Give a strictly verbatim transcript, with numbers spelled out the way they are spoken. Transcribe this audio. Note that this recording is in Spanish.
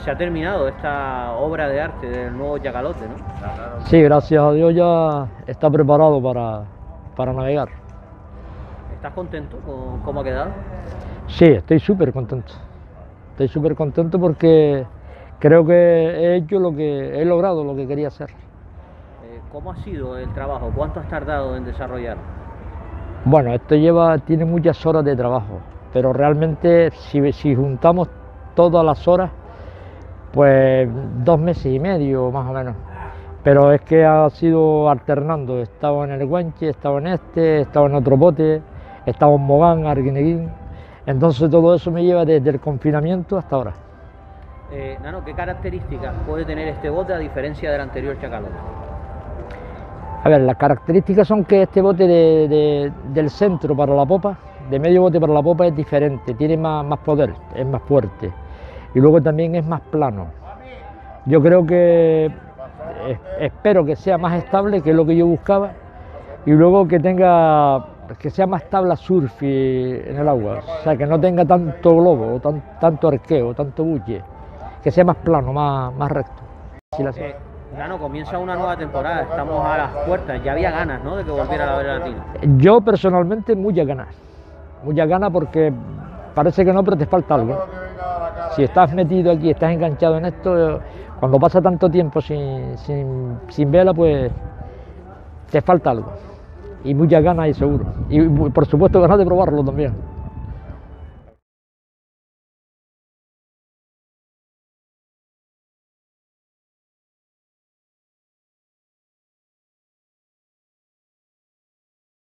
se ha terminado esta obra de arte del nuevo Yacalote, ¿no? Sí, gracias a Dios ya está preparado para, para navegar. ¿Estás contento con cómo ha quedado? Sí, estoy súper contento. Estoy súper contento porque creo que he hecho lo que he logrado, lo que quería hacer. Eh, ¿Cómo ha sido el trabajo? ¿Cuánto has tardado en desarrollar? Bueno, esto lleva, tiene muchas horas de trabajo, pero realmente si, si juntamos todas las horas, pues dos meses y medio más o menos. Pero es que ha sido alternando, he estado en el Guanche, he estado en este, he estado en otro bote, he estado en Mogán, Arguineguín, entonces todo eso me lleva desde el confinamiento hasta ahora. Eh, Nano, ¿qué características puede tener este bote a diferencia del anterior Yacalote? A ver, las características son que este bote de, de, del centro para la popa, de medio bote para la popa es diferente, tiene más, más poder, es más fuerte y luego también es más plano. Yo creo que, eh, espero que sea más estable, que es lo que yo buscaba, y luego que tenga, que sea más tabla surf en el agua, o sea, que no tenga tanto globo, tan, tanto arqueo, tanto bulle, que sea más plano, más, más recto. Si la... eh, Nano, comienza una nueva temporada, estamos a las puertas, ya había ganas, ¿no?, de que volviera la vela latina. Yo personalmente muchas ganas, muchas ganas porque parece que no, pero te falta algo. Si estás metido aquí, estás enganchado en esto, cuando pasa tanto tiempo sin, sin, sin vela, pues te falta algo. Y muchas ganas y seguro. Y por supuesto ganas de probarlo también.